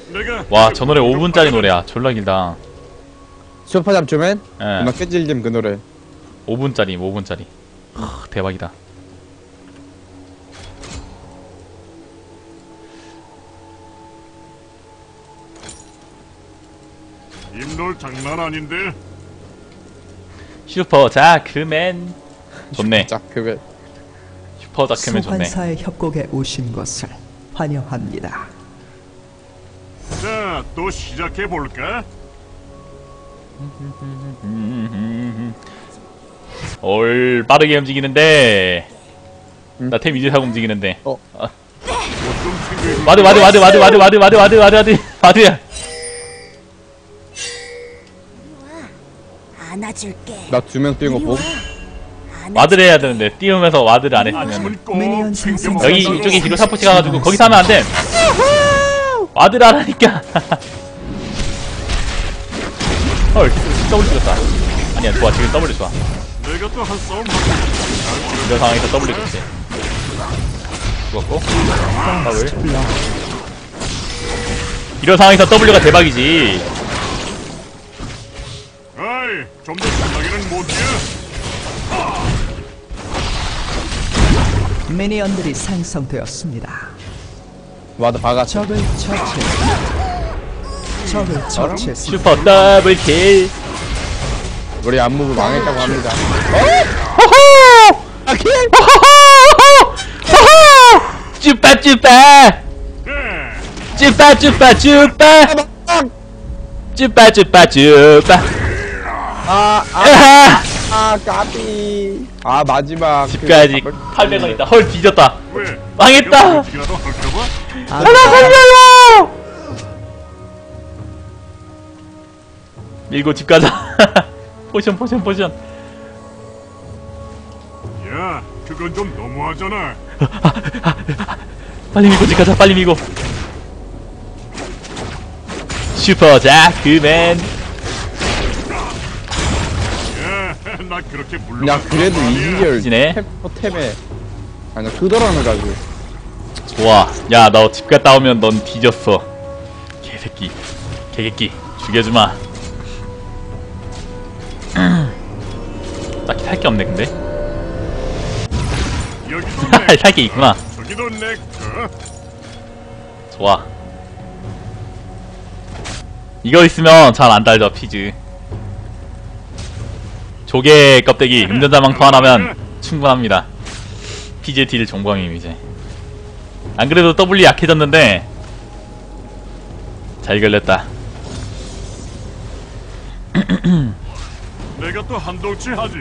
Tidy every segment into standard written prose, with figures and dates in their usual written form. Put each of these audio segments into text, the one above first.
와, 저 노래 5분짜리 노래야. 졸라 길다. 슈퍼 잡초맨? 예. 음악 깨질림 그 노래. 5분짜리. 대박이다. 임놀 장난 아닌데. 슈퍼 자크맨. 좋네. 자, 그게 슈퍼 자크맨 좋네. 소환사의 협곡에 오신 것을 환영합니다. 자, 또 시작해 볼까? 빠르게 움직이는데. 나 템 이제 사고 움직이는데. 어. 와드야. 안아줄게. 나 2명 뛰는 거 보고. 와드를 해야 되는데 띄우면서 와드를 안 했으면 아침은 꼭 미니언 챙겨 생성. 여기 먹는다고. 이쪽에 지금 사포치 가가지고 거기서 하면 안 돼. 와드를 하라니까. 헐, W 찍었다. 아니야, 좋아. 지금 W 좋아. 내가 또 한 싸움 하고. 이런 상황에서 W 좋지. 죽었고. 더블. 이런 상황에서 W가 대박이지. 아이, 좀 더 신나게는 못이야. 미니언들이 생성되었습니다. 와드 박아. 적을 처치. 적을 처치했습니다. 슈퍼 더블 킬. 우리 안무부 망했다고 합니다. 쭈빠. 까비. 아, 마지막. 집까지 800원 있다. 헐, 뒤졌다. 왜? 망했다. 움직이라도 할까봐? 살려요. 밀고 집 가자. 포션. 야, 그건 좀 너무하잖아. 빨리 밀고 집 가자. 빨리 밀고. 슈퍼 자크맨. 야, 나 그렇게 물러. 야, 그래도 이지열 지네. 템에. 아니, 그더라는 가지고. 좋아. 야, 너 집 갔다 오면 넌 뒤졌어. 개새끼. 죽여주마. 딱히 살 게 없네, 근데. 여기도 내, 살 게 있구나. 저기도 내 거. 좋아. 이거 있으면 잘 안 달죠, 피즈. 조개 껍데기, 운전자망토 하나면 충분합니다. 피즈의 딜 정광임, 이제. 안 그래도 W 약해졌는데, 잘 걸렸다. 내가 또 한동치 하지.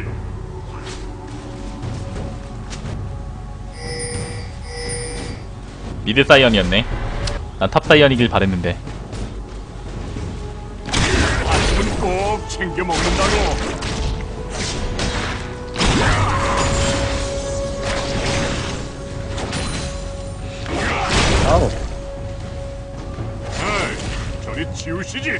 미드 사이언이었네. 난 탑 사이언이길 바랬는데. 아침은 꼭 챙겨 먹는다고. 아우. 아이, 저리 치우시지.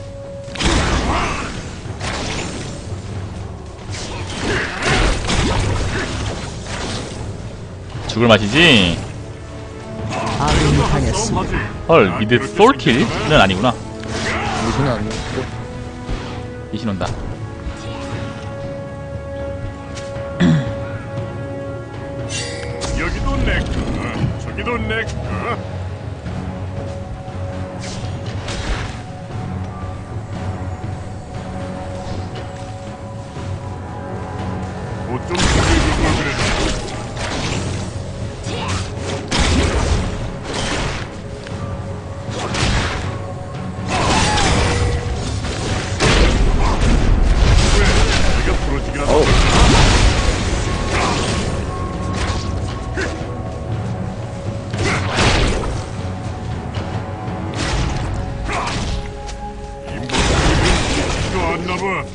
죽을 맛이지? 아군이 한 당했습니다. 싸움 하지. 헐, 미드 솔킬은 아니구나. 무슨 안 돼. 이신 온다. 여기도 내 거. 저기도 내 거. 뭐좀 챙겨줄 걸 그랬나? 왜? 내가 부러지기라도 어우. 이거 안 나봐.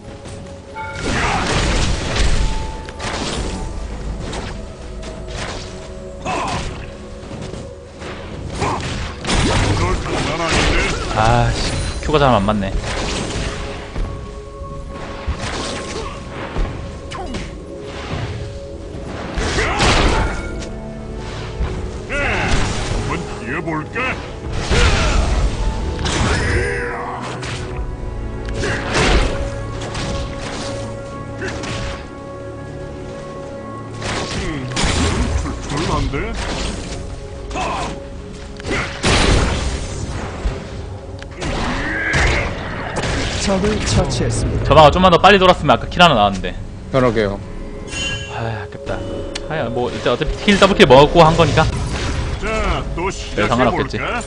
너 장난 아닌데? 아씨, 큐가 잘 안 맞네. 한번 뛰어볼까? 적을 처치했습니다. 전화가 좀만 더 빨리 돌았으면 아까 킬 하나 나왔는데. 그러게요. 아, 아깝다. 아야, 뭐 일단 어차피 킬 더블킬 먹고 한 거니까. 자, 또 상관없겠지. 시작해볼까?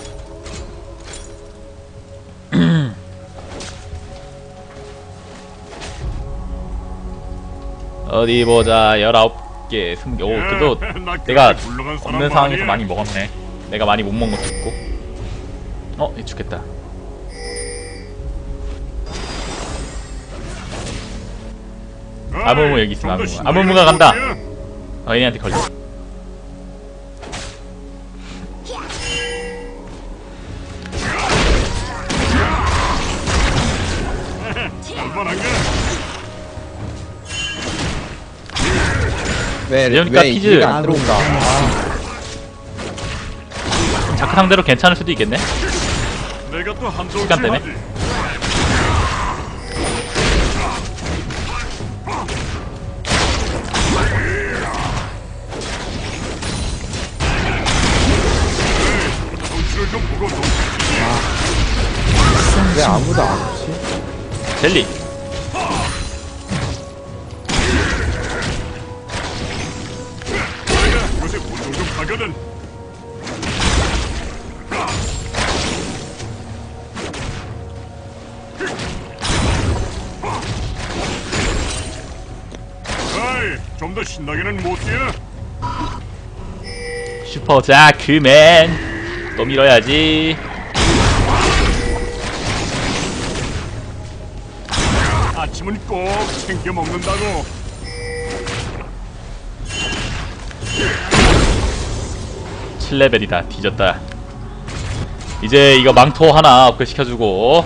어디 보자. 19개, 20개. 오, 그래도 나 내가 그렇게 굴러간 사람 없는 상황에서 아니야. 많이 먹었네. 내가 많이 못 먹은 것도 있고. 얘 죽겠다. 아무무 여기 있으면 좀더 아무무. 아무무가 간다. 신나게 얘네한테 걸려. 할만한가? 왜 이러니까 피즈. 이기가 안 들어온다. 자크 상대로 괜찮을 수도 있겠네. 내가 또 한동치 시간 때문에? 하지. 덩치를 좀 보고 좀 왜 아무도 안 오지? 젤리. 내가 요새 운동 좀 하거든. 아이, 좀 더 신나게는 못 뛰어. 슈퍼 자크맨. 또 밀어야지. 아침은 꼭 챙겨 먹는다고. 칠 레벨이다 뒤졌다. 이제 이거 망토 하나 업글 시켜주고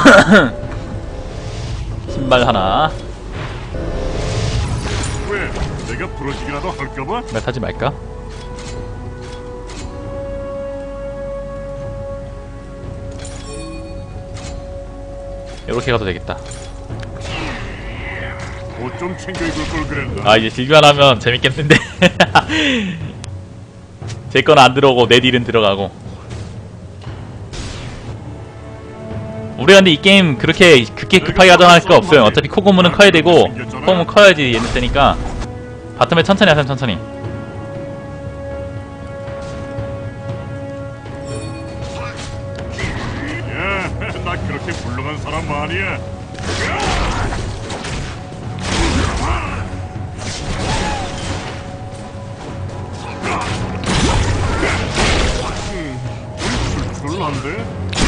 신발 하나. 왜? 내가 부러지기라도 할까봐? 몇 하지 말까? 이렇게 가도 되겠다. 옷 좀 챙겨 입을 걸 그랬나? 아, 이제 딜교환 하면 재밌겠는데. 제 거는 안 들어오고 내 딜은 들어가고. 우리가 근데 이 게임 그렇게 급하게 하던 할 거 없어요. 어차피 코고무는 커야 되고 코고무 커야지 얘는 되니까 바텀에 천천히 하세요. 천천히. 야, 나 그렇게 훌륭한 사람 아니야. 출출한데?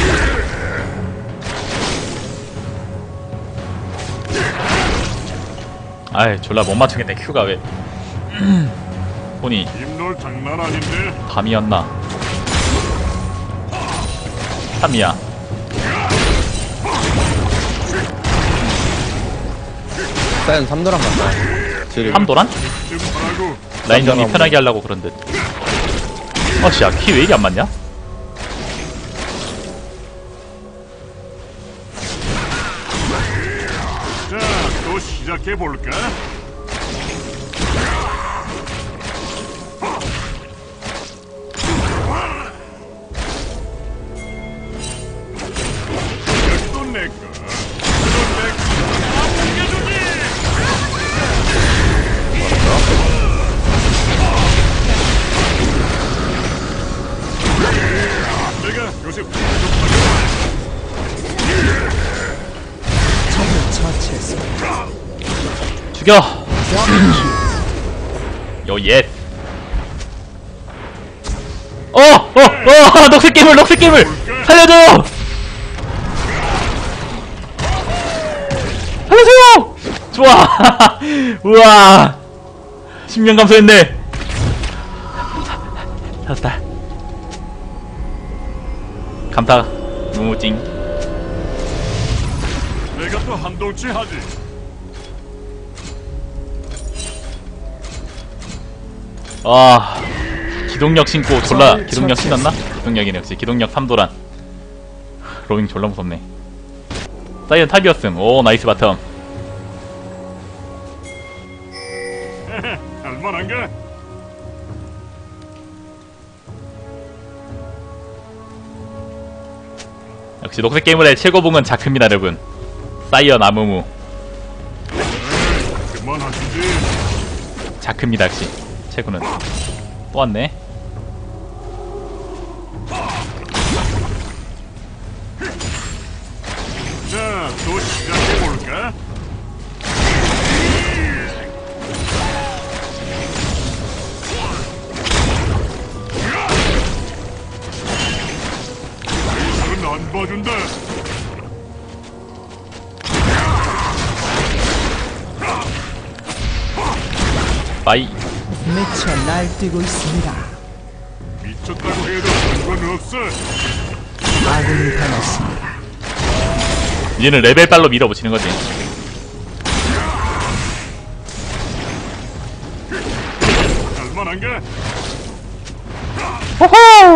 아이 졸라 못 맞추겠네. 큐가 왜 보니 입놀 장난 아닌데? 밤이었나? 3이야. 사연 3도랑 간다. 지금 3도란? 좀 하라고. 라인 정리 남자가 편하게 하려고 그런 듯. 씨야 키 왜 이리 안 맞냐? 자, 또 시작해 볼까? 이것도 내 거. 이건 내 거. 다 챙겨주지. 내가 요새 부족하게. 적을 처치했습니다. 죽여. 요 예. 녹색 괴물 녹색 괴물 살려줘. 살려줘요. 좋아. 우와. 10년 감소했네. 찾았다. 감타 무무찡. 내가 또 한동치 하지. 아 기동력 신고 졸라. 기동력 신었나? 기동력이네. 역시 기동력 3도란. 로밍 졸라 무섭네. 사이언 탑이었음. 오 나이스 바텀. 할만한가? 역시 녹색 게임을의 최고봉은 자크입니다 여러분. 사이언 아무무 그만하시지. 자크입니다 역시 최고는. 또 왔네. 자, 또 시작해볼까? 이들은 안 봐준다. 빠이. 미쳐 날뛰고 있습니다. 미쳤다고 해도 상관없어. 아군이 당했습니다. 이제는 레벨빨로 밀어붙이는 거지. 할만한가? 호호!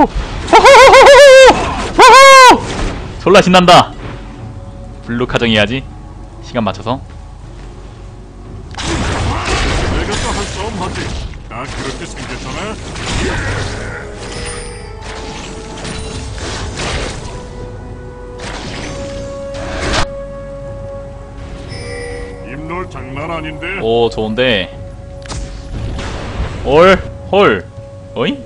호호! 졸라 신난다. 블루 카정 해야지. 시간 맞춰서. 내가 또 한 싸움 하지. 나 그렇게 생겼잖아. 입놀 장난 아닌데. 오 좋은데. 홀. 어이?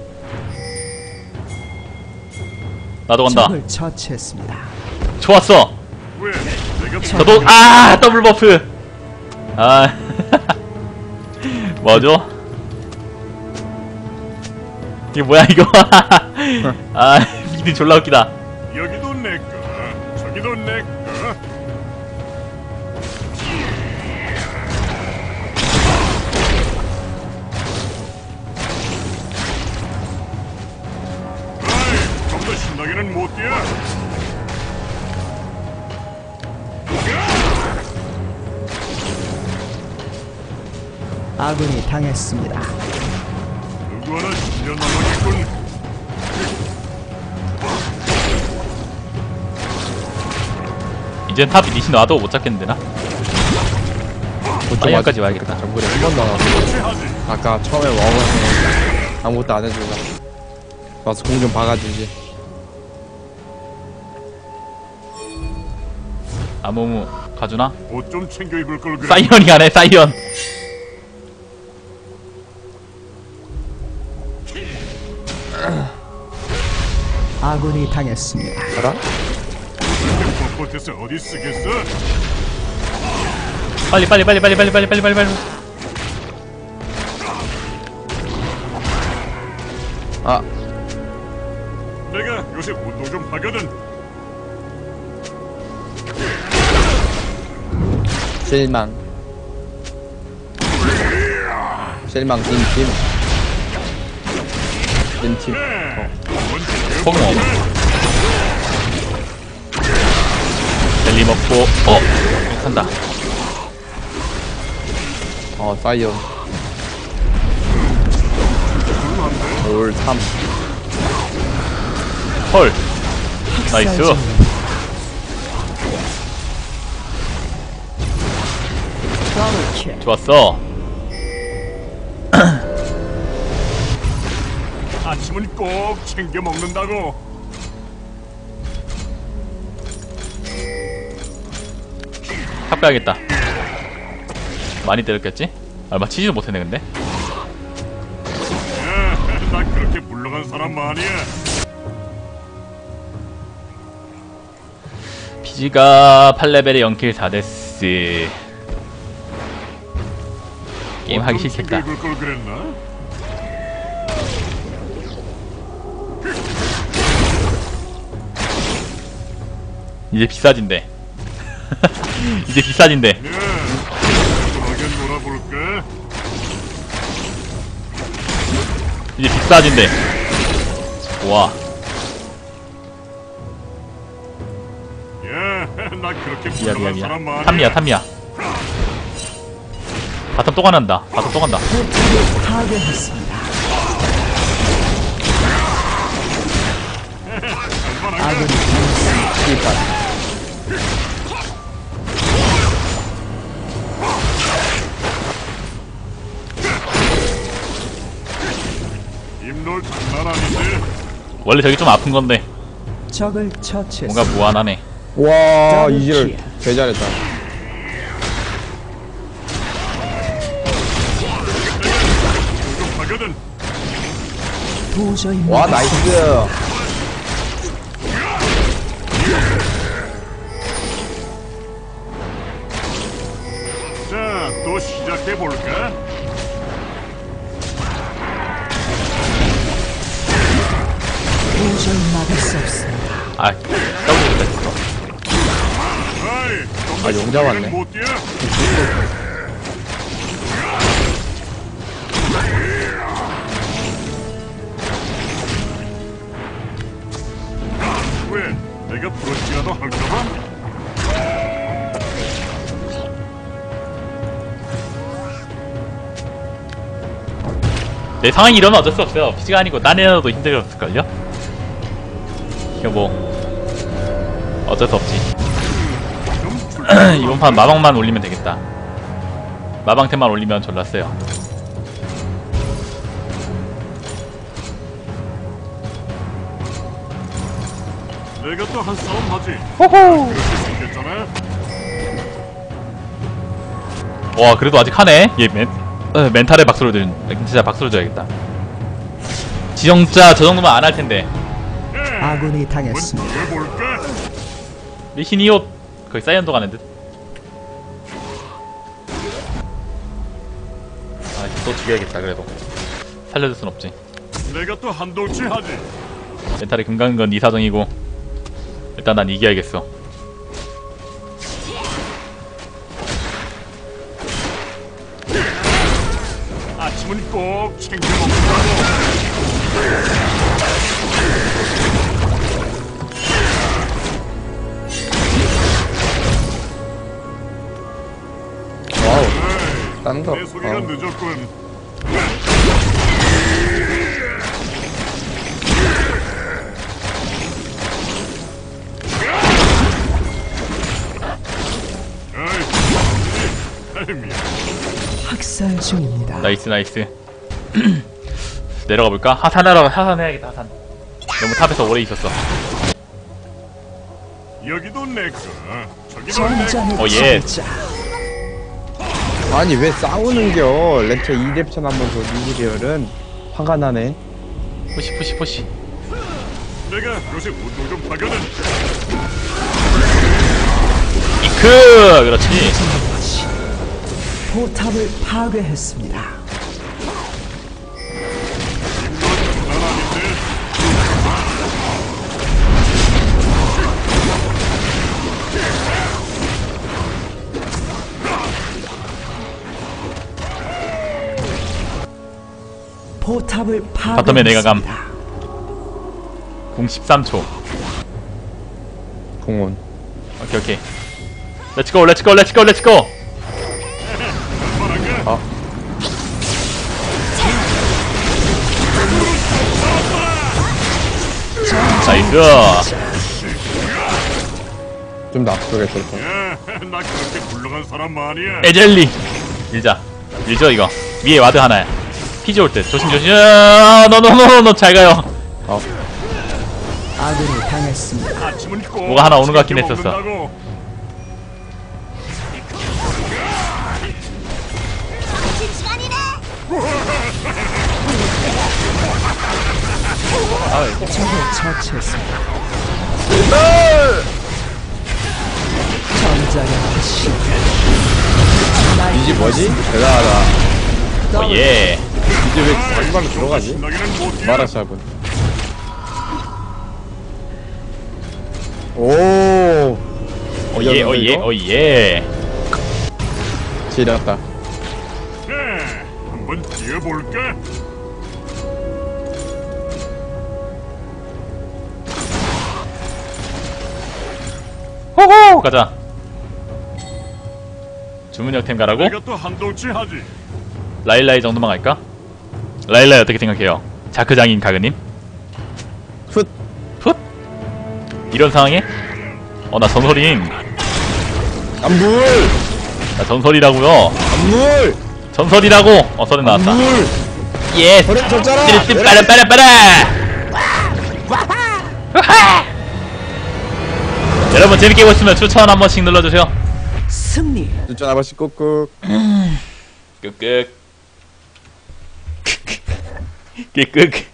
나도 간다. 적을 처치했습니다. 좋았어. 왜? 내가 저도 더블 버프. 아 뭐죠? 이게 뭐야 이거? 아 미드 졸라 웃기다. 여기도 내 거, 저기도 내 거. 아이, 좀 더 신나게는 못 뛰어. 아군이 당했습니다. 누구 하나 신경 나가겠군. 이젠 탑 리신 놔도 못 잡겠는데 나? 사이언까지 와야겠다. 정글에 한 번도 안 왔어. 아까 처음에 와보면 아무것도 안 해주고 와서 공 좀 박아주지. 아무무 가주나? 옷 좀 챙겨 입을 걸 그래. 사이언이 가네 사이언. 아군이 당했습니다. 알아? 뻣뻣해서 어디 쓰겠어? 빨리. 아, 내가 요새 운동 좀 하거든. 실망. 실망 찐팀. 찐팀. 콩 젤리 먹고 간다. 사이언. 올 3. 헐 나이스. 더블킬. 좋았어. 아침은 꼭 챙겨 먹는다고. 탑 가야겠다. 많이 때렸겠지? 얼마 치지도 못했네 근데. 야, 나 그렇게 물러간 사람 아니야. 피지가 8레벨에 0킬 4데스. 게임 하기 싫겠다. 입을 걸 그랬나? 이제 비싸진대. 이제 비싸진대. 야, 편하게 놀아볼까? 이제 비싸진대. 와. 야, 나 그렇게 물러간 사람 미야. 아니야. 탐미야. 바텀 또 간다. 바텀 또 간다. 포탑을 파괴했습니다. 아군이 당했습니다. 씨발. 입놀 장난 아닌데. 원래 저기 좀 아픈 건데 적을 뭔가 처치했습니다. 무한하네. 와, 더블 이지를 킬. 개 잘했다. 도저히 와 막을 수 나이스. 자, 또 시작해볼까? 도저히 막을 수 없습니다. 아 더블 됐어. 아이, 아, 용자 왔네. 못 뛰어? 왜? 내가 부러지라도 할까봐? 내 상황이 이러면 어쩔 수 없어요. PC가 아니고 딴 애라도 힘들었을걸요? 이거 뭐 어쩔 수 없지. 이번 판 마방만 올리면 되겠다. 마방템만 올리면 졸라 세요. 내가 또 한 싸움 하지. 호호. 생겼잖아. 와 그래도 아직 하네. 얘 멘탈에 박수를 들. 진짜 박수를 줘야겠다. 지정자 저 정도면 안 할 텐데. 아군이 당했습니다. 해볼까? 리신이옷 거의 사이언도 가는 듯. 아또 죽여야겠다. 그래도 살려줄 순 없지. 내가 또 한동치 하지. 멘탈이 금가는 건 네 사정이고 일단 난 이겨야겠어. 아침은 꼭 챙겨 먹는다고. 와우. 딴 거. 내 소리가 늦었군. 아이, 미안. 학살 중입니다. 나이스 나이스. 내려가 볼까? 하산해야겠다. 하산. 너무 탑에서 오래 있었어. 여기도 내 거. 저기도 내 거. 전장의 예. 진짜 아니 왜 싸우는겨? 렌처 2렙천 한번 더 니리얼은 화가 나네. 푸시. 내가 요새 운동 좀 하거든. 이크 그렇지. 포탑을 파괴했습니다. 난 아닌데. 포탑을 바텀에 내가 감. 파괴했습니다. 공 13초. 공원. 오케이. 렛츠고. 아. 나이스. 좀 더 앞쪽에 있었어. 야, 나 그렇게 훌륭한 사람 아니야. 에젤리. 밀죠 이거. 위에 와드 하나야. 피지 올 듯. 조심. 너 잘 가요. 아군이 당했습니다. 아침은 꼭 뭐가 하나 오는 것 같긴 챙겨 했었어. 먹는다고. 적을 처치했습니다. 전장의 화신. 이지 뭐지? 대단하다. 예. 이제 왜 마지막으로 들어가지? 신나게는 못 뛰어. 마라샵은. 오. 예. 지렸다. 네, 한번 뛰어볼까? 호호 가자. 주문역템 가라고? 내가 또 한동치 하지. 라일라이 정도만 갈까? 라일라이 어떻게 생각해요? 자크장인 가그님? 훗. 이런 상황에? 나 전설임. 안물. 나 전설이라고요. 안물. 전설이라고. 서른 나왔다. 안물. 예. 버려 줬잖아. 빠라. 여러분 재밌게 보시면 추천 한 번씩 눌러주세요. 승리. 추천 한 번씩 꾹꾹. 끄끄. 끄끄.